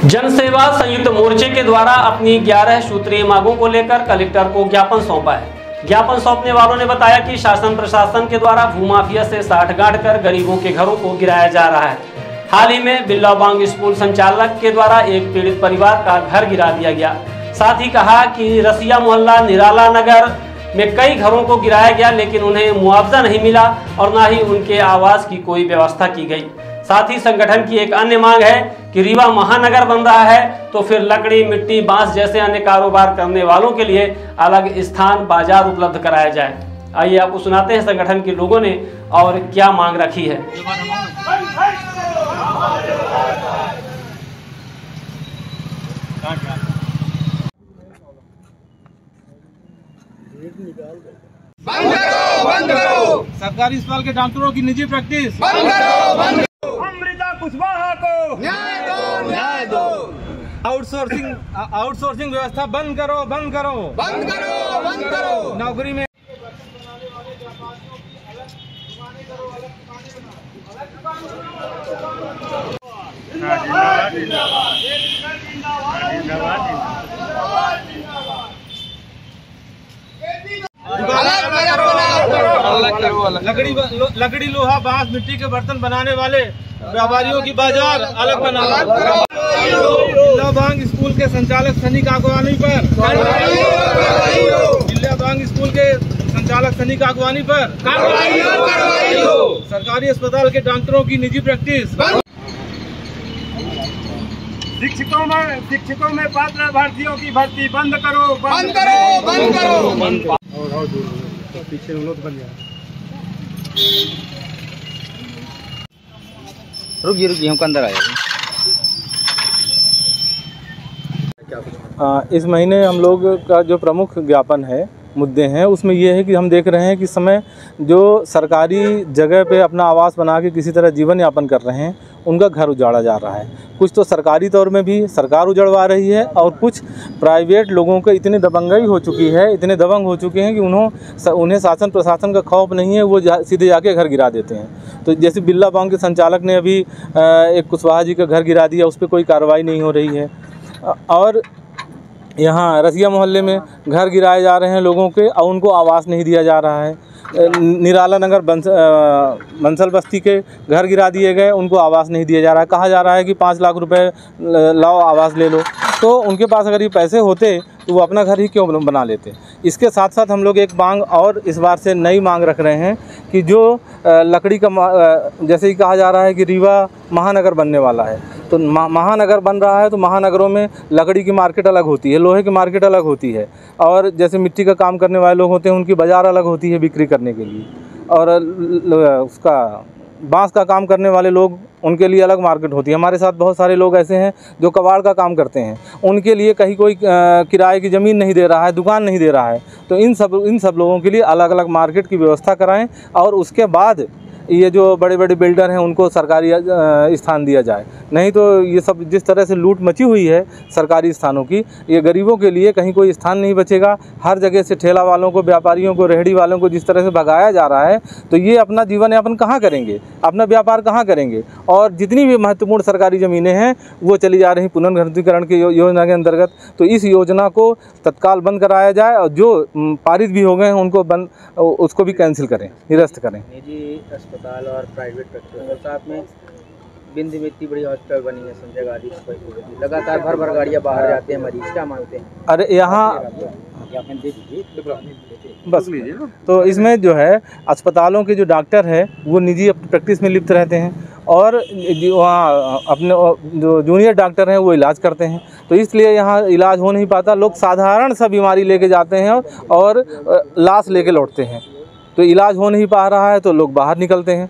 जनसेवा संयुक्त मोर्चे के द्वारा अपनी 11 सूत्रीय मांगों को लेकर कलेक्टर को ज्ञापन सौंपा है। ज्ञापन सौंपने वालों ने बताया कि शासन प्रशासन के द्वारा भूमाफिया से साठगांठ कर गरीबों के घरों को गिराया जा रहा है। हाल ही में बिल्लाबांग स्कूल संचालक के द्वारा एक पीड़ित परिवार का घर गिरा दिया गया। साथ ही कहा कि रसिया मोहल्ला निराला नगर में कई घरों को गिराया गया, लेकिन उन्हें मुआवजा नहीं मिला और न ही उनके आवास की कोई व्यवस्था की गई। साथ ही संगठन की एक अन्य मांग है कि रीवा महानगर बन रहा है तो फिर लकड़ी, मिट्टी, बांस जैसे अन्य कारोबार करने वालों के लिए अलग स्थान, बाजार उपलब्ध कराया जाए। आइए आपको सुनाते हैं संगठन के लोगों ने और क्या मांग रखी है। बंद करो, बंद करो। सरकारी अस्पताल के डॉक्टरों की निजी प्रैक्टिस बंद करो, बंद करो। अमृता कुशवाहा को न्याय दो, न्याय दो। आउटसोर्सिंग व्यवस्था बंद करो, बंद करो, बंद करो, बंद करो। नौकरी में लकड़ी, लोहा, बांस, मिट्टी के बर्तन बनाने वाले व्यापारियों की बाजार अलग बनाना। बिल्लाबांग स्कूल के संचालक सनी की अगवानी पर सरकारी अस्पताल के डॉक्टरों की निजी प्रैक्टिस। शिक्षकों में पात्र भर्तियों की भर्ती बंद करो, बंद करो, बंद करो। और पीछे लोग बन जाए। रुकिए हम अंदर आए। इस महीने हम लोग का जो प्रमुख ज्ञापन है, मुद्दे हैं, उसमें ये है कि हम देख रहे हैं कि समय जो सरकारी जगह पे अपना आवास बना के किसी तरह जीवन यापन कर रहे हैं, उनका घर उजाड़ा जा रहा है। कुछ तो सरकारी तौर में भी सरकार उजड़वा रही है और कुछ प्राइवेट लोगों को इतनी दबंगई हो चुकी है, इतने दबंग हो चुके हैं कि उन्हें शासन प्रशासन का खौफ नहीं है, वो सीधे जाके घर गिरा देते हैं। तो जैसे बिल्लाबांग के संचालक ने अभी एक कुशवाहा जी का घर गिरा दिया, उस पर कोई कार्रवाई नहीं हो रही है। और यहाँ रसिया मोहल्ले में घर गिराए जा रहे हैं लोगों के और उनको आवास नहीं दिया जा रहा है। निराला नगर बंसल बस्ती के घर गिरा दिए गए, उनको आवास नहीं दिया जा रहा है। कहा जा रहा है कि 5 लाख रुपए लाओ, आवास ले लो। तो उनके पास अगर ये पैसे होते तो वो अपना घर ही क्यों बना लेते। इसके साथ साथ हम लोग एक मांग और इस बार से नई मांग रख रहे हैं कि जो लकड़ी का जैसे ही कहा जा रहा है कि रीवा महानगर बनने वाला है, तो महानगर बन रहा है तो महानगरों में लकड़ी की मार्केट अलग होती है, लोहे की मार्केट अलग होती है, और जैसे मिट्टी का काम करने वाले लोग होते हैं उनकी बाज़ार अलग होती है बिक्री करने के लिए, और उसका बांस का काम करने वाले लोग, उनके लिए अलग मार्केट होती है। हमारे साथ बहुत सारे लोग ऐसे हैं जो कबाड़ का काम करते हैं, उनके लिए कहीं कोई किराए की ज़मीन नहीं दे रहा है, दुकान नहीं दे रहा है। तो इन सब लोगों के लिए अलग अलग मार्केट की व्यवस्था कराएं और उसके बाद ये जो बड़े बड़े बिल्डर हैं उनको सरकारी स्थान दिया जाए। नहीं तो ये सब जिस तरह से लूट मची हुई है सरकारी स्थानों की, ये गरीबों के लिए कहीं कोई स्थान नहीं बचेगा। हर जगह से ठेला वालों को, व्यापारियों को, रेहड़ी वालों को जिस तरह से भगाया जा रहा है, तो ये अपना जीवन यापन कहाँ करेंगे, अपना व्यापार कहाँ करेंगे। और जितनी भी महत्वपूर्ण सरकारी ज़मीनें हैं वो चली जा रही पुनर्गठनीकरण की योजना के अंतर्गत। तो इस योजना को तत्काल बंद कराया जाए और जो पारित भी हो गए हैं उनको उसको भी कैंसिल करें, निरस्त करें। अस्पताल और प्राइवेट प्रैक्टिस साथ में बिंदी में इतनी बड़ी हॉस्पिटल बनी है, संजय गांधी, लगातार भर गाड़ियाँ बाहर जाते हैं मरीज, क्या मांगते हैं? अरे यहाँ बस तो इसमें जो है अस्पतालों के जो डॉक्टर है वो निजी प्रैक्टिस में लिप्त रहते हैं और वहाँ अपने जो जूनियर डॉक्टर हैं वो इलाज करते हैं। तो इसलिए यहाँ इलाज हो नहीं पाता, लोग साधारण सा बीमारी लेके जाते हैं और लाश लेके लौटते हैं। तो इलाज हो नहीं पा रहा है तो लोग बाहर निकलते हैं।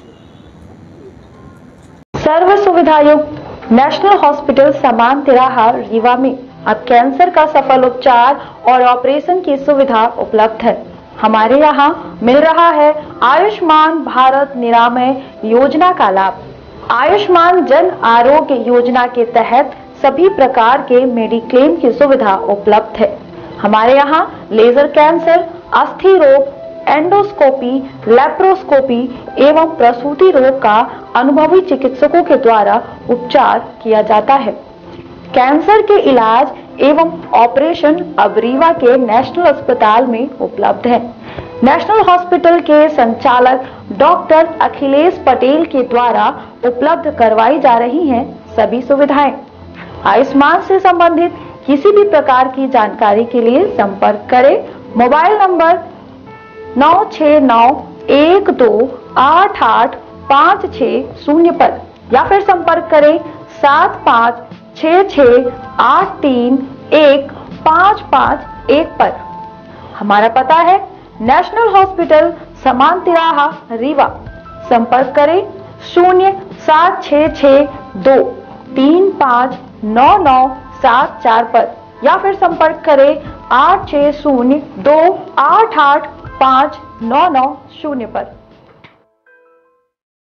सर्व सुविधा युक्त नेशनल हॉस्पिटल समान तिराहा रीवा में अब कैंसर का सफल उपचार और ऑपरेशन की सुविधा उपलब्ध है। हमारे यहाँ मिल रहा है आयुष्मान भारत निरामय योजना का लाभ। आयुष्मान जन आरोग्य योजना के तहत सभी प्रकार के मेडिक्लेम की सुविधा उपलब्ध है। हमारे यहाँ लेजर कैंसर, अस्थि रोग, एंडोस्कोपी, लेप्रोस्कोपी एवं प्रसूति रोग का अनुभवी चिकित्सकों के द्वारा उपचार किया जाता है। कैंसर के इलाज एवं ऑपरेशन अब रीवा के नेशनल अस्पताल में उपलब्ध है। नेशनल हॉस्पिटल के संचालक डॉक्टर अखिलेश पटेल के द्वारा उपलब्ध करवाई जा रही हैं सभी सुविधाएं। आयुष्मान से संबंधित किसी भी प्रकार की जानकारी के लिए संपर्क करें मोबाइल नंबर 9691288560 पर या फिर संपर्क करें 7566831551 पर। हमारा पता है नेशनल हॉस्पिटल समान तिराहा रीवा। संपर्क करें 07662359974 पर या फिर संपर्क करें 8602885990 पर।